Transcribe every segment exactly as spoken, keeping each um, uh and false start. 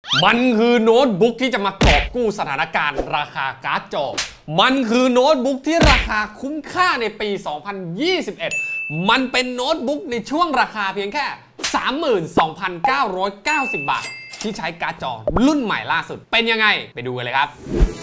มันคือโน้ตบุ๊กที่จะมากอบกู้สถานการณ์ราคาการ์ดจอมันคือโน้ตบุ๊กที่ราคาคุ้มค่าในปี สองพันยี่สิบเอ็ด มันเป็นโน้ตบุ๊กในช่วงราคาเพียงแค่ สามหมื่นสองพันเก้าร้อยเก้าสิบ บาทที่ใช้การ์ดจอรุ่นใหม่ล่าสุดเป็นยังไงไปดูกันเลยครับ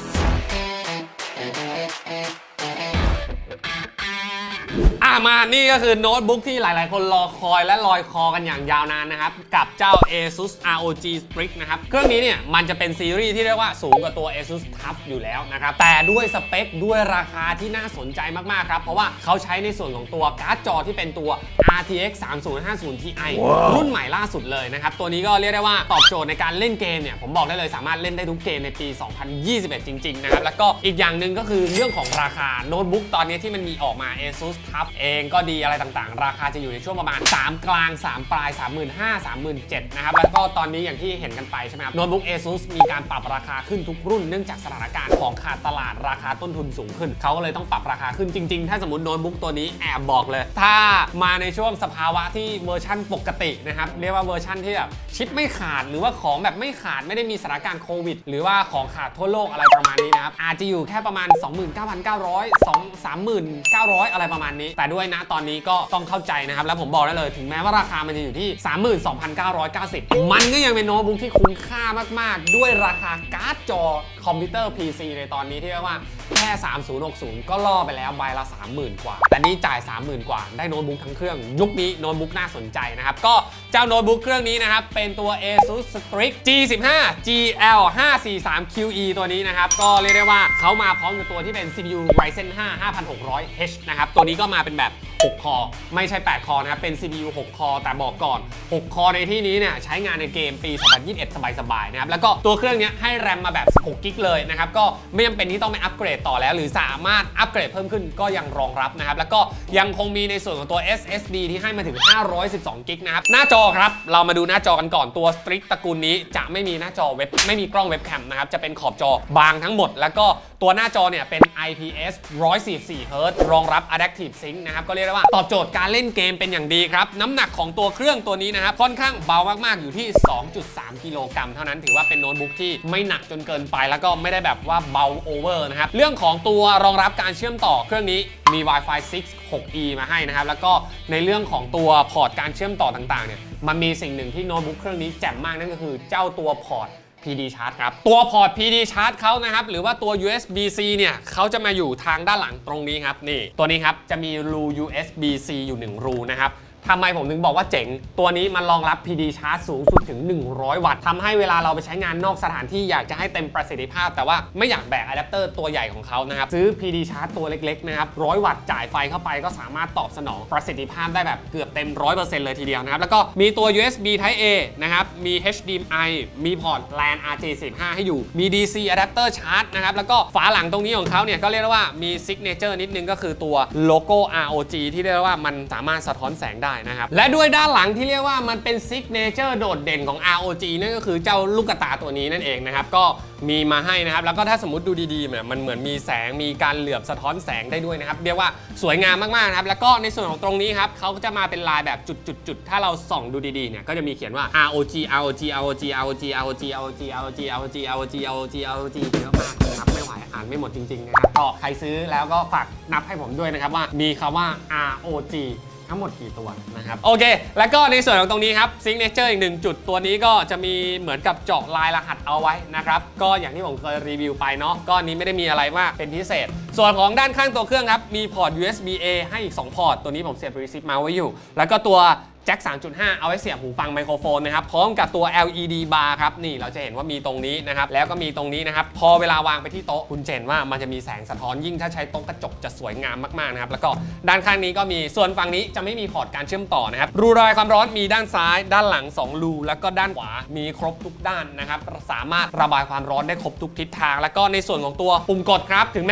มานี่ก็คือโน้ตบุ๊กที่หลายๆคนรอคอยและลอยคอกันอย่างยาวนานนะครับกับเจ้า ASUS อาร์ โอ จี Strix นะครับเครื่องนี้เนี่ยมันจะเป็นซีรีส์ที่เรียกว่าสูงกว่าตัว ASUS TUF อยู่แล้วนะครับแต่ด้วยสเปคด้วยราคาที่น่าสนใจมากๆครับเพราะว่าเขาใช้ในส่วนของตัวการ์ดจอที่เป็นตัว อาร์ ที เอ็กซ์ สามศูนย์ห้าศูนย์ ที ไอ wow. รุ่นใหม่ล่าสุดเลยนะครับตัวนี้ก็เรียกได้ว่าตอบโจทย์ในการเล่นเกมเนี่ยผมบอกได้เลยสามารถเล่นได้ทุกเกมในปี สองพันยี่สิบเอ็ด จริงๆนะครับแล้วก็อีกอย่างหนึ่งก็คือเรื่องของราคาโน้ตบุ๊กตอนนี้ที่มันมีออกมา ASUS TUF เองก็ดีอะไรต่างๆราคาจะอยู่ในช่วงประมาณสามกลางสามปลาย สามหมื่นห้าพัน สามหมื่นเจ็ดพัน นะครับแล้วก็ตอนนี้อย่างที่เห็นกันไปใช่ไหมครับโน้ตบุ๊ก ASUS มีการปรับราคาขึ้นทุกรุ่นเนื่องจากสถานการณ์ของขาดตลาดราคาต้นทุนสูงขึ้นเขาก็เลยต้องปรับราคาขึ้นจริงๆถ้าสมมติโน้ตบุ๊กตัวนี้แอบบอกเลยถ้ามาในช่วงสภาวะที่เวอร์ชั่นปกตินะครับเรียกว่าเวอร์ชั่นที่แบบชิปไม่ขาดหรือว่าของแบบไม่ขาดไม่ได้มีสถานการณ์โควิดหรือว่าของขาดทั่วโลกอะไรประมาณนี้นะครับอาจจะอยู่แค่ประมาณ สองหมื่นเก้าพันเก้าร้อย สามหมื่นเก้าร้อย อะไรประมาณนี้แต่ด้วยนะตอนนี้ก็ต้องเข้าใจนะครับแล้วผมบอกได้เลยถึงแม้ว่าราคามันจะอยู่ที่ สามหมื่นสองพันเก้าร้อยเก้าสิบ มันก็ยังเป็นโน้ตบุ๊กที่คุ้มค่ามากๆด้วยราคาการ์ดจอคอมพิวเตอร์ พี ซี ในตอนนี้ที่เรียกว่าแค่สามพันหกสิบก็ล่อไปแล้วใบละ สามหมื่น กว่าแต่นี่จ่าย สามหมื่น กว่าได้โน้ตบุ๊กทั้งเครื่องยุคนี้โน้ตบุ๊กน่าสนใจนะครับก็เจ้าโน้ตบุ๊กเครื่องนี้นะครับเป็นตัว ASUS Strix จี สิบห้า จี แอล ห้าสี่สาม คิว อี ตัวนี้นะครับก็เรียกได้ว่าเขามาพร้อมกับตัวที่เป็น ซี พี ยู Ryzen ห้า ห้าพันหกร้อยเอช นะครับตัวนี้ก็มาเป็นแบบหกคอไม่ใช่แปดคอนะครับเป็น ซี พี ยู หกคอแต่บอกก่อนหกคอในที่นี้เนี่ยใช้งานในเกมปี สองพันยี่สิบเอ็ด สบายๆนะครับแล้วก็ตัวเครื่องนี้ให้แรมมาแบบสิบหกกิกเลยนะครับก็ไม่จำเป็นที่ต้องไปอัปเกรดต่อแล้วหรือสามารถอัปเกรดเพิ่มขึ้นก็ยังรองรับนะครับแล้วก็ยังคงมีในส่วนของตัว เอส เอส ดี ที่ให้มาถึงห้าร้อยสิบสองกิกนะครับหน้าจอครับเรามาดูหน้าจอกันก่อนตัว Strix ตระกูลนี้จะไม่มีหน้าจอเว็บไม่มีกล้องเว็บแคมนะครับจะเป็นขอบจอบางทั้งหมดแล้วก็ตัวหน้าจอเนี่ยเป็น ไอ พี เอส หนึ่งร้อยสี่สิบสี่เฮิร์ตซ์รองรับ Adaptive Sync นะครับก็เรียกได้ว่าตอบโจทย์การเล่นเกมเป็นอย่างดีครับน้ำหนักของตัวเครื่องตัวนี้นะครับค่อนข้างเบามากๆอยู่ที่ สองจุดสาม กิโลกรัมเท่านั้นถือว่าเป็นโน้ตบุ๊กที่ไม่หนักจนเกินไปแล้วก็ไม่ได้แบบว่าเบาโอเวอร์นะครับเรื่องของตัวรองรับการเชื่อมต่อเครื่องนี้มี Wi-Fi ซิกซ์ หก อี มาให้นะครับแล้วก็ในเรื่องของตัวพอร์ตการเชื่อมต่อต่างๆเนี่ยมันมีสิ่งหนึ่งที่โน้ตบุ๊กเครื่องนี้แจ่มมากนั่นก็คือเจ้าตัวพอร์ตพี ดี Charge ครับตัวพอร์ต พี ดี Charge เขานะครับหรือว่าตัว ยู เอส บี ซี เนี่ยเขาจะมาอยู่ทางด้านหลังตรงนี้ครับนี่ตัวนี้ครับจะมีรู ยู เอส บี ซี อยู่หนึ่งรูนะครับทำไมผมถึงบอกว่าเจ๋งตัวนี้มันรองรับ พี ดี Charge สูงสุดถึงหนึ่งร้อยวัตต์ทำให้เวลาเราไปใช้งานนอกสถานที่อยากจะให้เต็มประสิทธิภาพแต่ว่าไม่อยากแบกอะแดปเตอร์ตัวใหญ่ของเขานะครับซื้อ พี ดี Charge ตัวเล็กๆนะครับหนึ่งร้อยวัตต์จ่ายไฟเข้าไปก็สามารถตอบสนองประสิทธิภาพได้แบบเกือบเต็ม ร้อยเปอร์เซ็นต์ เลยทีเดียวนะครับแล้วก็มีตัว ยู เอส บี Type A นะครับมี เอช ดี เอ็ม ไอ มีพอร์ต แลน อาร์ เจ สี่สิบห้า ให้อยู่มี ดี ซี Adapter Charge นะครับแล้วก็ฝาหลังตรงนี้ของเขาเนี่ยก็เรียกว่ามี Signature นิดนึงก็คือตัวโลโก้ อาร์ โอ จี ที่เรียกว่ามันสามารถสะท้อนแสงได้นะครับและด้วยด้านหลังที่เรียกว่ามันเป็นซิกเนเจอร์โดดเด่นของ อาร์ โอ จี นั่นก็คือเจ้าลูกตาตัวนี้นั่นเองนะครับก็มีมาให้นะครับแล้วก็ถ้าสมมติดูดีๆเนี่ยมันเหมือนมีแสงมีการเหลือบสะท้อนแสงได้ด้วยนะครับเรียกว่าสวยงามมากๆนะครับแล้วก็ในส่วนของตรงนี้ครับเขาก็จะมาเป็นลายแบบจุดๆๆถ้าเราส่องดูดีๆเนี่ยก็จะมีเขียนว่า อาร์ โอ จี อาร์ โอ จี อาร์ โอ จี อาร์ โอ จี อาร์ โอ จี อาร์ โอ จี อาร์ โอ จี อาร์ โอ จี อาร์ โอ จี อาร์ โอ จี อาร์ โอ จี เยอะมากนะครับไม่ไหวอ่านไม่หมดจริงๆนะครับก็ใครซื้อแล้วก็ฝากนับให้ผมด้วยนะครับว่ามีคำว่า อาร์ โอ จี ทั้งหมดกี่ตัวนะครับโอเคแล้วก็ในส่วนของตรงนี้ครับซิกเนเจอร์อีกหนึ่งจุดตัวนี้ก็จะมีเหมือนกับเจาะลายรหัสเอาไว้นะครับก็อย่างที่ผมเคยรีวิวไปเนาะก็นี้ไม่ได้มีอะไรมากเป็นพิเศษส่วนของด้านข้างตัวเครื่องครับมีพอร์ต ยู เอส บี เอ ให้อีกสองพอร์ตตัวนี้ผมเสียบ Receive มาไว้อยู่แล้วก็ตัวแจ็ค สามจุดห้า เอาไว้เสียบหูฟังไมโครโฟนนะครับพร้อมกับตัว แอล อี ดี bar ครับนี่เราจะเห็นว่ามีตรงนี้นะครับแล้วก็มีตรงนี้นะครับพอเวลาวางไปที่โต๊ะคุณเจนว่ามันจะมีแสงสะท้อนยิ่งถ้าใช้โต๊ะกระจกจะสวยงามมากๆนะครับแล้วก็ด้านข้างนี้ก็มีส่วนฝั่งนี้จะไม่มีพอร์ตการเชื่อมต่อนะครับรูระบายความร้อนมีด้านซ้ายด้านหลังสองรูแล้วก็ด้านขวามีครบทุกด้านนะครับสามารถระบายความร้อนได้ครบทุกทิศทางแล้วก็ในส่วนของตัวปุ่มกดครับถึงแม้ว่าเครื่องนี้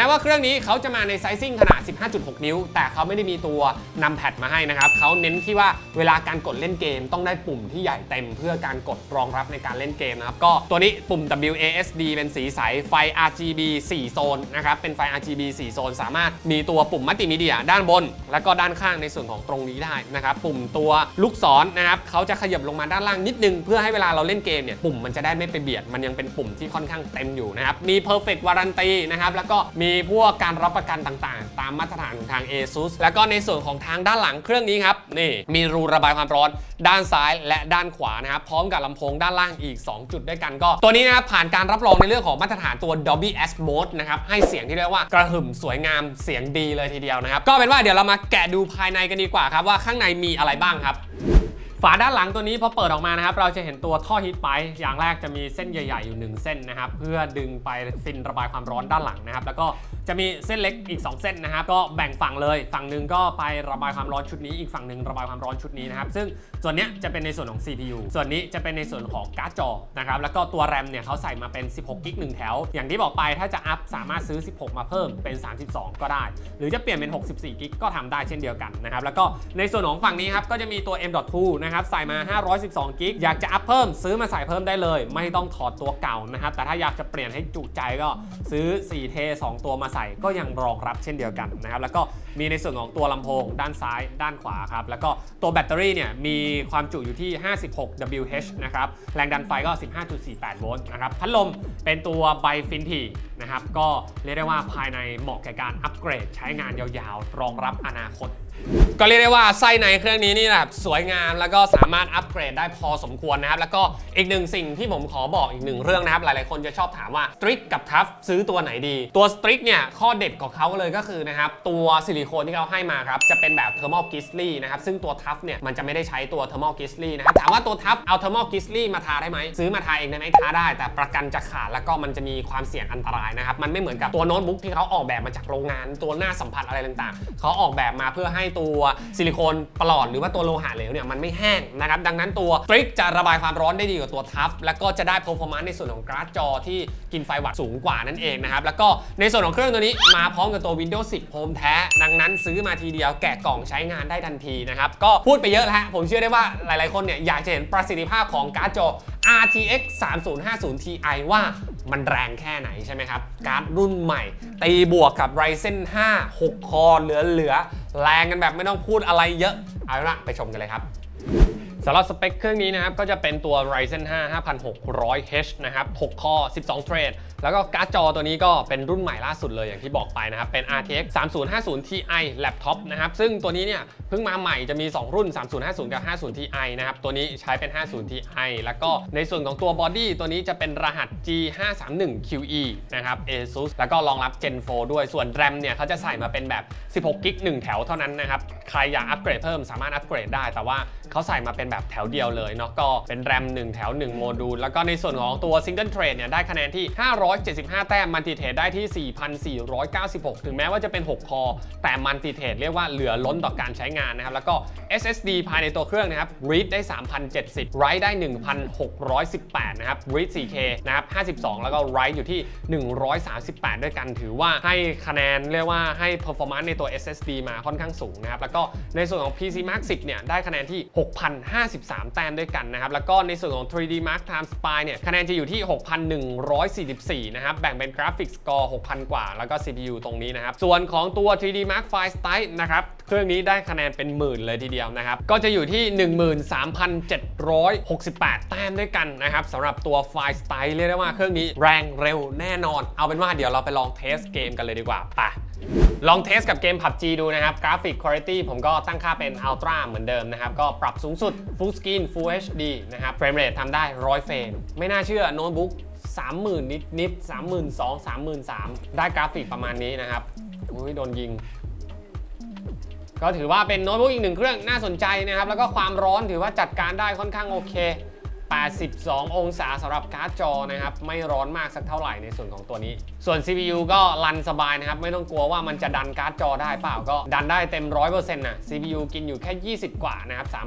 นี้เขาจะมาในไซซิ่งขนาด สิบห้าจุดหก นิ้วแต่เขาไม่ได้มีตัวนำแพดมาให้นะครับเขาเน้นที่ว่าเวลาการกดเล่นเกมต้องได้ปุ่มที่ใหญ่เต็มเพื่อการกดรองรับในการเล่นเกมนะครับก็ตัวนี้ปุ่ม ดับเบิลยู เอ เอส ดี เป็นสีใสไฟ อาร์ จี บี สี่ โซนนะครับเป็นไฟ อาร์ จี บี สี่ โซนสามารถมีตัวปุ่มมัลติมีเดียด้านบนแล้วก็ด้านข้างในส่วนของตรงนี้ได้นะครับปุ่มตัวลูกศรนะครับเขาจะขยับลงมาด้านล่างนิดนึงเพื่อให้เวลาเราเล่นเกมเนี่ยปุ่มมันจะได้ไม่ไปเบียดมันยังเป็นปุ่มที่ค่อนข้างเต็มอยู่นะครับมี Perfect Warranty นะครับแล้วก็มีพวกการรับประกันต่างๆตามมาตรฐานของทาง ASUS แล้วก็ในส่วนของทางด้านหลังเครื่องนี้ครับนี่มีรูระบายความร้อนด้านซ้ายและด้านขวานะครับพร้อมกับลำโพงด้านล่างอีกสองจุดด้วยกันก็ตัวนี้นะครับผ่านการรับรองในเรื่องของมาตรฐานตัว Dolby Atmos นะครับให้เสียงที่เรียกว่ากระหึ่มสวยงามเสียงดีเลยทีเดียวนะครับก็เป็นว่าเดี๋ยวเรามาแกะดูภายในกันดีกว่าครับว่าข้างในมีอะไรบ้างครับฝาด้านหลังตัวนี้พอเปิดออกมานะครับเราจะเห็นตัวท่อฮีทไปอย่างแรกจะมีเส้นใหญ่ๆอยู่หนึ่งเส้นนะครับเพื่อดึงไปฟินระบายความร้อนด้านหลังนะครับแล้วก็จะมีเส้นเล็กอีกสองเส้นนะครับก็แบ่งฝั่งเลยฝั่งหนึ่งก็ไประบายความร้อนชุดนี้อีกฝั่งหนึ่งระบายความร้อนชุดนี้นะครับซึ่งส่วนนี้จะเป็นในส่วนของ ซี พี ยู ส่วนนี้จะเป็นในส่วนของการ์ดจอนะครับแล้วก็ตัวแรมเนี่ยเขาใส่มาเป็นสิบหกกิกะไบต์หนึ่งแถวอย่างที่บอกไปถ้าจะอัพสามารถซื้อสิบหกมาเพิ่มเป็นสามสิบสองก็ได้หรือจะเปลี่ยนเป็นหกสิบสี่กิกะไบต์ก็ทำได้เช่นเดียวกันนะครับแล้วก็ในส่วนของฝั่งนี้ครับก็จะมีตัว เอ็ม ดอท ทู นะครับใส่มาห้าร้อยสิบสองกิกะไบต์อยากจะอัพเพิ่มซื้อมาใส่เพิ่มได้เลยไม่ต้องถอดตัวเก่านะครับแต่ถ้าอยากจะเปลี่ยนให้จุใจก็ซื้อสี่เทสองตัวมาใส่ก็ยังรองรับเช่นเดียวกันนะครับแล้วก็มีในส่วนของตัวลำโพงด้านซ้ายด้านขวาครับแล้วก็ตัวแบตเตอรี่เนี่ยมีความจุอยู่ที่ห้าสิบหก ดับเบิลยู เอช นะครับแรงดันไฟก็ สิบห้าจุดสี่แปด โวลต์นะครับพัดลมเป็นตัวไบฟินทีนะครับก็เรียกได้ว่าภายในเหมาะแก่การอัปเกรดใช้งานยาวๆรองรับอนาคตก็เรียกได้ว่าไส้ในเครื่องนี้นี่แบบสวยงามแล้วก็สามารถอัปเกรดได้พอสมควรนะครับแล้วก็อีกหนึ่งสิ่งที่ผมขอบอกอีกหนึ่งเรื่องนะครับหลายๆคนจะชอบถามว่า Strix กับ Tough ซื้อตัวไหนดีตัว Strix เนี่ยข้อเด็ดของเขาเลยก็คือนะครับตัวซิลิโคนที่เขาให้มาครับจะเป็นแบบ Thermal Grizzly นะครับซึ่งตัว Tough เนี่ยมันจะไม่ได้ใช้ตัว Thermal Grizzly นะครับถามว่าตัว Tough เอา Thermal Grizzly มาทาได้ไหมซื้อมาทาเองได้ไหมทาได้แต่ประกันจะขาดแล้วก็มันจะมีความเสี่ยงอันตรายนะครับมันไม่เหมือนกับตัวโน้ตบุ๊กที่เขาออกแบบมาจากโรงงานตัวหน้าสัมผัสอะไรต่างๆเขาออกแบบมาเพื่อให้ตัวซิลิโคนปลอดหรือว่าตัวโลหะเหลวเนี่ยมันไม่แห้งนะครับดังนั้นตัว Strix จะระบายความร้อนได้ดีกว่าตัว Tough แล้วก็จะได้ performance ในส่วนของการ์ดจอที่กินไฟวัตต์สูงกว่านั่นเองนะครับแล้วก็ในส่วนของเครื่องตัวนี้มาพร้อมกับตัว Windows สิบ Home แท้ดังนั้นซื้อมาทีเดียวแกะกล่องใช้งานได้ทันทีนะครับก็พูดไปเยอะแล้วฮะผมเชื่อได้ว่าหลายๆคนเนี่ยอยากจะเห็นประสิทธิภาพของการ์ดจอ อาร์ ที เอ็กซ์ สามศูนย์ห้าศูนย์ ที ไอ ว่ามันแรงแค่ไหนใช่ไหมครับการ์ดรุ่นใหม่ตีบวกกับ Ryzen ห้า หก คอเหลือๆแรงกันแบบไม่ต้องพูดอะไรเยอะเอาละไปชมกันเลยครับสำหรับสเปคเครื่องนี้นะครับก็จะเป็นตัว Ryzen ห้า ห้าพันหกร้อย เอช นะครับหกคอสิบสองเทรดแล้วก็การ์ดจอตัวนี้ก็เป็นรุ่นใหม่ล่าสุดเลยอย่างที่บอกไปนะครับเป็น อาร์ ที เอ็กซ์ สามศูนย์ห้าศูนย์ ที ไอ Laptop นะครับซึ่งตัวนี้เนี่ยเพิ่งมาใหม่จะมีสองรุ่นสามศูนย์ห้าศูนย์กับห้าสิบ ที ไอ นะครับตัวนี้ใช้เป็นห้าสิบ ที ไอ แล้วก็ในส่วนของตัวบอดี้ตัวนี้จะเป็นรหัส จี ห้าสามหนึ่ง คิว อี นะครับ ASUS แล้วก็รองรับ Gen โฟร์ ด้วยส่วน แรม เนี่ยเขาจะใส่มาเป็นแบบสิบหกกิกะไบต์หนึ่งแถวเท่านั้นนะครับใครอยากอัปเกรดเพิ่มสามารถอัปเกรดได้แต่ว่าเขาใส่มาเป็นแบบแถวเดียวเลยเนาะก็เป็น แรม หนึ่งแถวหนึ่งโมดูลแล้วก็ในส่วนของตัว Single Thread เนี่ยได้คะแนนที่ห้าร้อยเจ็ดสิบห้าแต้มมัลติเทรดได้ที่ สี่พันสี่ร้อยเก้าสิบหก ถึงแม้ว่าจะเป็นหกคอแต่มัลติเทรดเรียกว่าเหลือล้นต่อการใช้งานนะครับแล้วก็ เอส เอส ดี ภายในตัวเครื่องนะครับ Read ได้ สามพันเจ็ดสิบ Write ได้ หนึ่งพันหกร้อยสิบแปด นะครับ Read โฟร์เค นะครับห้าสิบสองแล้วก็ Write อยู่ที่หนึ่งร้อยสามสิบแปดด้วยกันถือว่าให้คะแนนเรียกว่าให้ performance ในตัว เอส เอส ดี มาค่อนข้างสูงนะครับแล้วก็ในส่วนของ พี ซี Mark สิบเนี่ยได้คะแนนที่ หกพันห้าสิบสาม แต้มด้วยกันนะครับแล้วก็ในส่วนของ ทรี ดี Mark Time Spy เนี่ยคะแนนจะอยู่ที่ หกพันหนึ่งร้อยสี่สิบสี่ นะครับแบ่งเป็น Graphics Score หกพัน กว่าแล้วก็ ซี พี ยู ตรงนี้นะครับส่วนของตัว ทรี ดี Mark File Style นะครับเครื่องนี้ได้คะแนนเป็นหมื่นเลยทีเดียวนะครับก็จะอยู่ที่ หนึ่งหมื่นสามพันเจ็ดร้อยหกสิบแปด แต้มด้วยกันนะครับสำหรับตัว File Style เรียกได้ว่าเครื่องนี้แรงเร็วแน่นอนเอาเป็นว่าเดี๋ยวเราไปลองเทสเกมกันเลยดีกว่าไปลองเทสกับเกม พับจี ดูนะครับกราฟิกคุณภาพผมก็ตั้งค่าเป็น Ultra เหมือนเดิมนะครับก็ปรับสูงสุด Full Screen Full เอช ดี นะครับเฟรมเรททำได้หนึ่งร้อยเฟรมไม่น่าเชื่อโน้ตบุ๊ก สามหมื่น นิดนิด สามหมื่นสองพัน สามหมื่นสามพัน ได้กราฟิกประมาณนี้นะครับอุ้ยโดนยิงก็ถือว่าเป็นโน้ตบุ๊กอีกหนึ่งเครื่องน่าสนใจนะครับแล้วก็ความร้อนถือว่าจัดการได้ค่อนข้างโอเคแปดสิบสององศาสำหรับการ์ดจอนะครับไม่ร้อนมากสักเท่าไหร่ในส่วนของตัวนี้ส่วน ซี พี ยู ก็รันสบายนะครับไม่ต้องกลัวว่ามันจะดันการ์ดจอได้เปล่าก็ดันได้เต็ม ร้อยเปอร์เซ็นต์ นะ ซี พี ยู กินอยู่แค่ยี่สิบกว่านะครับสามารถ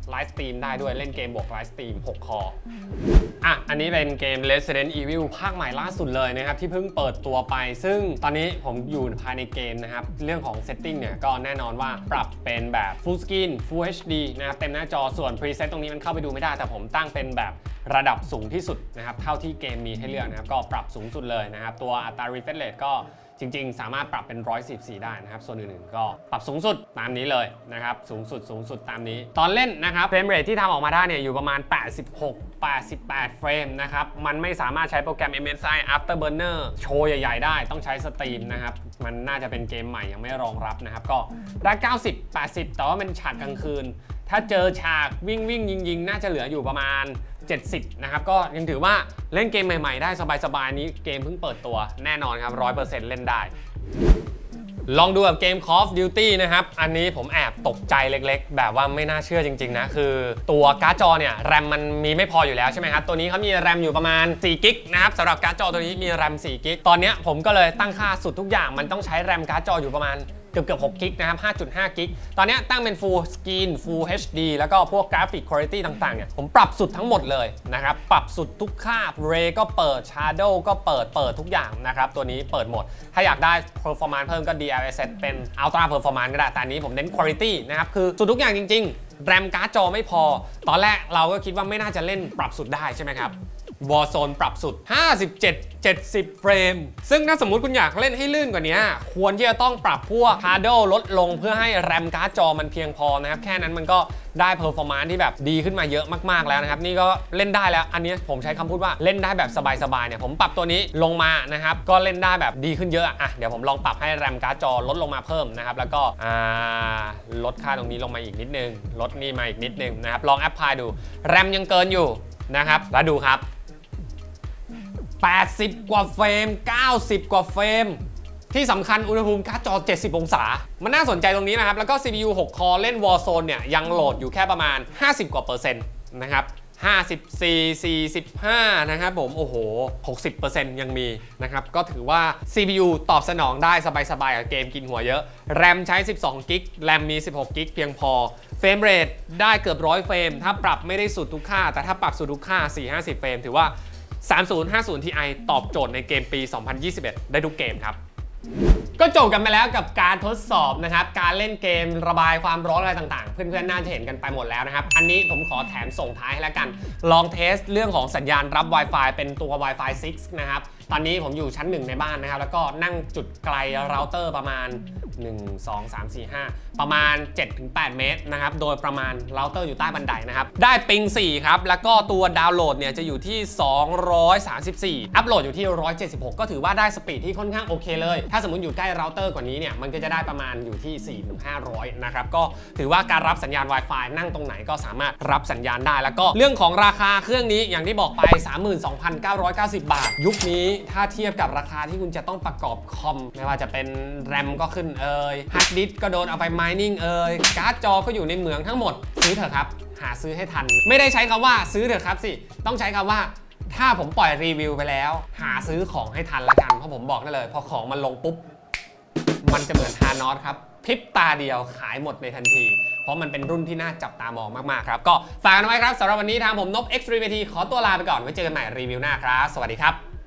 ไลฟ์สตรีมได้ด้วยเล่นเกมบวกไลฟ์สตรีมหกคออ่ะอันนี้เป็นเกม Resident Evil ภาคใหม่ล่าสุดเลยนะครับที่เพิ่งเปิดตัวไปซึ่งตอนนี้ผมอยู่ภายในเกมนะครับเรื่องของ setting เนี่ยก็แน่นอนว่าปรับเป็นแบบ full screen full เอช ดี นะครับเต็มหน้าจอส่วน preset ตรงนี้มันเข้าไปดูไม่ได้แต่ผมตั้งเป็นแบบระดับสูงที่สุดนะครับเท่าที่เกมมีให้เลือกนะครับก็ปรับสูงสุดเลยนะครับตัวอัตรา refresh rate ก็จริงๆสามารถปรับเป็นหนึ่งร้อยสี่สิบสี่ได้นะครับส่วนอื่นๆก็ปรับสูงสุดตามนี้เลยนะครับสูงสุดสูงสุดตามนี้ตอนเล่นนะครับเฟรมเรทที่ทำออกมาได้เนี่ยอยู่ประมาณแปดสิบหก แปดสิบแปดเฟรมนะครับมันไม่สามารถใช้โปรแกรม เอ็ม เอส ไอ Afterburner โชว์ใหญ่ๆได้ต้องใช้สตรีมนะครับมันน่าจะเป็นเกมใหม่ยังไม่รองรับนะครับก็ได้เก้าสิบ แปดสิบแต่ว่าเป็นฉากกลางคืนถ้าเจอฉากวิ่งวิ่งยิงยิงน่าจะเหลืออยู่ประมาณเจ็ดสิบนะครับก็ยังถือว่าเล่นเกมใหม่ๆได้สบายๆนี้เกมเพิ่งเปิดตัวแน่นอนครับ ร้อยเปอร์เซ็นต์ เล่นได้ลองดูกับเกม Call of Duty นะครับอันนี้ผมแอบตกใจเล็กๆแบบว่าไม่น่าเชื่อจริงๆนะคือตัวการ์ดจอเนี่ยแรมมันมีไม่พออยู่แล้วใช่ไหมครับตัวนี้เขามีแรมอยู่ประมาณสี่กิกนะครับสำหรับการ์ดจอตัวนี้มีแรมสี่กิกตอนนี้ผมก็เลยตั้งค่าสุดทุกอย่างมันต้องใช้แรมการ์ดจออยู่ประมาณเกือบเกือบหกกิกนะครับ ห้าจุดห้ากิกตอนนี้ตั้งเป็น Full Screen Full เอช ดี แล้วก็พวก Graphic Quality ต่างๆเนี่ยผมปรับสุดทั้งหมดเลยนะครับปรับสุดทุกค่า Ray ก็เปิด Shadow ก็เปิดเปิดทุกอย่างนะครับตัวนี้เปิดหมดถ้าอยากได้ Performance เพิ่มก็ ดี แอล เอส เอส เป็น Ultra Performance ก็ได้แต่อันนี้ผมเน้น Quality นะครับคือสุดทุกอย่างจริงๆแรมการ์ดจอไม่พอตอนแรกเราก็คิดว่าไม่น่าจะเล่นปรับสุดได้ใช่ไหมครับWarzone ปรับสุดห้าสิบเจ็ด เจ็ดสิบเฟรมซึ่งถ้าสมมุติคุณอยากเล่นให้ลื่นกว่านี้ควรที่จะต้องปรับพวก Shadow ลดลงเพื่อให้แรมการ์ดจอมันเพียงพอนะครับแค่นั้นมันก็ได้ Performance ที่แบบดีขึ้นมาเยอะมากๆแล้วนะครับนี่ก็เล่นได้แล้วอันนี้ผมใช้คำพูดว่าเล่นได้แบบสบายๆเนี่ยผมปรับตัวนี้ลงมานะครับก็เล่นได้แบบดีขึ้นเยอะอ่ะเดี๋ยวผมลองปรับให้แรมการ์ดจอลดลงมาเพิ่มนะครับแล้วก็ลดค่าตรงนี้ลงมาอีกนิดนึงลดนี่มาอีกนิดนึงนะครับลองแอปพลายดูแรมยังเกินอยู่นะครับแล้วดูครับแปดสิบกว่าเฟรมเก้าสิบกว่าเฟรมที่สำคัญอุณหภูมิการ์ดจอเจ็ดสิบองศามันน่าสนใจตรงนี้นะครับแล้วก็ ซี พี ยู หก คอเล่น Warzone เนี่ยยังโหลดอยู่แค่ประมาณห้าสิบกว่าเปอร์เซ็นต์นะครับห้าสิบสี่ สี่สิบห้านะครับผมโอ้โห หกสิบเปอร์เซ็นต์ ยังมีนะครับก็ถือว่า ซี พี ยู ตอบสนองได้สบายๆกับเกมกินหัวเยอะแรมใช้สิบสองกิกแรมมีสิบหกกิกเพียงพอเฟรมเรทได้เกือบร้อยเฟรมถ้าปรับไม่ได้สุดทุกค่าแต่ถ้าปรับสุดทุกค่า สี่ห้าสิบ เฟรมถือว่าสามศูนย์ห้าศูนย์ ที ไอ ตอบโจทย์ในเกมปี สองพันยี่สิบเอ็ด ได้ทุกเกมครับก็จบกันไปแล้วกับการทดสอบนะครับการเล่นเกมระบายความร้อนอะไรต่างๆเพื่อนๆน่าจะเห็นกันไปหมดแล้วนะครับอันนี้ผมขอแถมส่งท้ายให้แล้วกันลองเทสเรื่องของสัญญาณรับ Wi-Fi เป็นตัว Wi-Fi ซิกซ์นะครับตอนนี้ผมอยู่ชั้นหนึ่งในบ้านนะครับแล้วก็นั่งจุดไกลเราเตอร์ประมาณหนึ่ง สอง สาม สี่ ห้าประมาณ เจ็ดถึงแปด เมตรนะครับโดยประมาณเราเตอร์อยู่ใต้บันไดนะครับได้ปิงสี่ครับแล้วก็ตัวดาวน์โหลดเนี่ยจะอยู่ที่สองร้อยสามสิบสี่อัพโหลดอยู่ที่หนึ่งร้อยเจ็ดสิบหกก็ถือว่าได้สปีดที่ค่อนข้างโอเคเลยถ้าสมมติอยู่ใกล้เราเตอร์กว่านี้เนี่ยมันก็จะได้ประมาณอยู่ที่ สี่ถึงห้าร้อย นะครับก็ถือว่าการรับสัญญาณ Wi-Fi นั่งตรงไหนก็สามารถรับสัญญาณได้แล้วก็เรื่องของราคาเครื่องนี้อย่างที่บอกไป สามหมื่นสองพันเก้าร้อยเก้าสิบ บาทยุคนี้ถ้าเทียบกับราคาที่คุณจะต้องประกอบคอมไม่ว่าจะเป็นแรมก็ขึ้นเอ่ยฮาร์ดดิสก์ก็โดนเอาไป mining เอ่ยการ์ดจอก็อยู่ในเหมืองทั้งหมดซื้อเถอะครับหาซื้อให้ทันไม่ได้ใช้คำว่าซื้อเถอะครับสิต้องใช้คำว่าถ้าผมปล่อยรีวิวไปแล้วหาซื้อของให้ทันละกันเพราะผมบอกได้เลยพอของมันลงปุ๊บมันจะเหมือนทานอสครับพริบตาเดียวขายหมดในทันทีเพราะมันเป็นรุ่นที่น่าจับตามองมากๆครับก็ฝากกันไว้ครับสำหรับวันนี้ทางผมนพ Extreme ขอตัวลาไปก่อนไว้เจอกันใหม่รีวิวหน้าครับสวัสดีครับ